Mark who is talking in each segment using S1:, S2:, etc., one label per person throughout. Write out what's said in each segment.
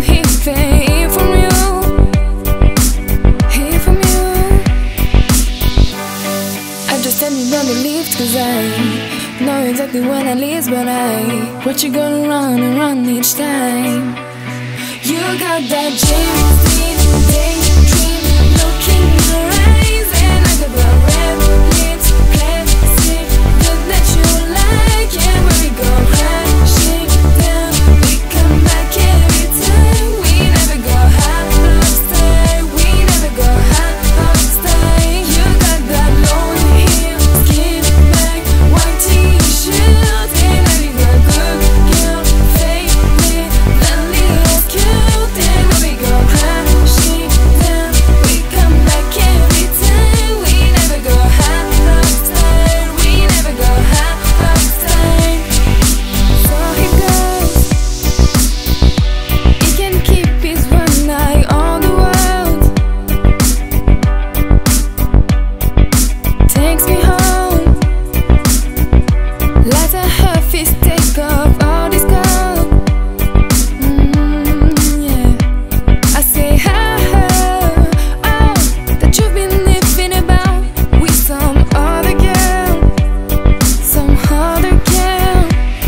S1: hear from you, hear from you. I just tell you not to leave, 'cause I know exactly when I leave, but I watch you go run and run each time. You got that James Dean daydream look in your eyes, and I got the red lips, classic look that you like. Yeah, when we go crashing down, we come back every time. We never go half style, we never go half style. You got that long heel, skin back, white t-shirt, and I think a good girl, fake it, that little cute. And when we go crashing down, we come back every time. We never go half style, we never go half style. So he goes, he can keep his one eye on the world, takes me home, lights a half his take off all this gold. Yeah. I say, oh, that you've been living about with some other girl, some other girl.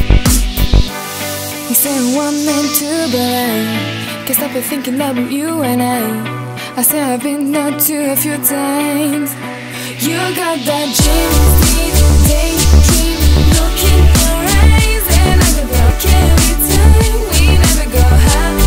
S1: He said one and two, but I can't stop thinking about you. And I say I've been there too a few times. You got that James Dean daydream look in your eyes, and I go back every time. We never go half